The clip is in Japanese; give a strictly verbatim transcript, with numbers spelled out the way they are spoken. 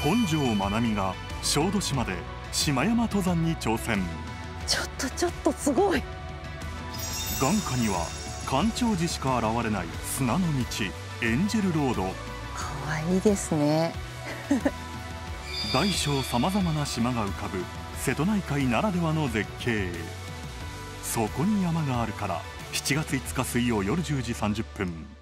本庄まなみが小豆島で島山登山に挑戦。 ちょっとちょっとすごい。 眼下には干潮時しか現れない砂の道、エンジェルロード。 かわいいですね。 大小さまざまな島が浮かぶ瀬戸内海ならではの絶景。そこに山があるからしちがついつか水曜夜じゅうじさんじゅっぷん